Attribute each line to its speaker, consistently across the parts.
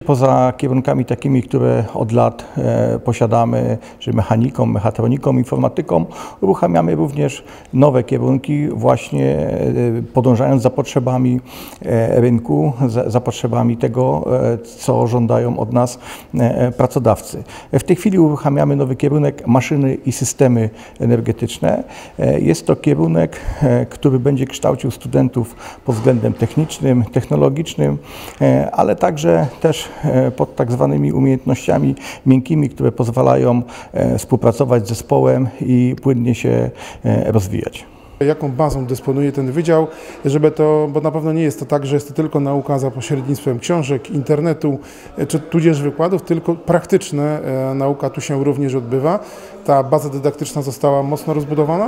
Speaker 1: Poza kierunkami takimi, które od lat posiadamy, czyli mechaniką, mechatroniką, informatyką, uruchamiamy również nowe kierunki, właśnie podążając za potrzebami rynku, za potrzebami tego, co żądają od nas pracodawcy. W tej chwili uruchamiamy nowy kierunek maszyny i systemy energetyczne. Jest to kierunek, który będzie kształcił studentów pod względem technicznym, technologicznym, ale także też pod tak zwanymi umiejętnościami miękkimi, które pozwalają współpracować z zespołem i płynnie się rozwijać.
Speaker 2: Jaką bazą dysponuje ten wydział, bo na pewno nie jest to tak, że jest to tylko nauka za pośrednictwem książek, internetu, czy tudzież wykładów, tylko praktyczna nauka tu się również odbywa. Ta baza dydaktyczna została mocno rozbudowana?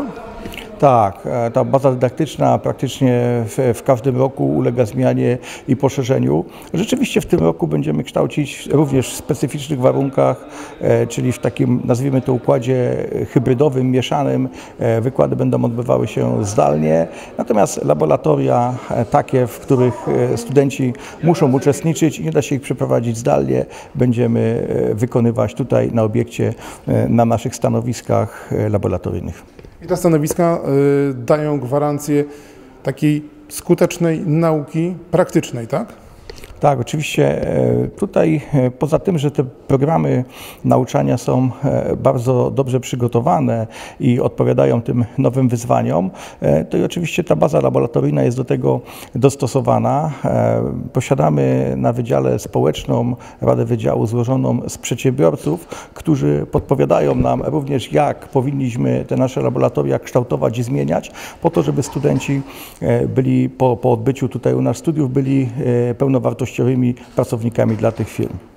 Speaker 1: Tak, ta baza dydaktyczna praktycznie w każdym roku ulega zmianie i poszerzeniu. Rzeczywiście w tym roku będziemy kształcić również w specyficznych warunkach, czyli w takim, nazwijmy to, układzie hybrydowym, mieszanym. Wykłady będą odbywały się zdalnie, natomiast laboratoria takie, w których studenci muszą uczestniczyć i nie da się ich przeprowadzić zdalnie, będziemy wykonywać tutaj na obiekcie, na naszych stanowiskach laboratoryjnych.
Speaker 2: I te stanowiska dają gwarancję takiej skutecznej nauki praktycznej, tak?
Speaker 1: Tak, oczywiście tutaj poza tym, że te programy nauczania są bardzo dobrze przygotowane i odpowiadają tym nowym wyzwaniom, to i oczywiście ta baza laboratoryjna jest do tego dostosowana. Posiadamy na Wydziale Społeczną Radę Wydziału złożoną z przedsiębiorców, którzy podpowiadają nam również, jak powinniśmy te nasze laboratoria kształtować i zmieniać, po to, żeby studenci byli po odbyciu tutaj u nas studiów byli pełnowartościowymi pracownikami dla tych firm.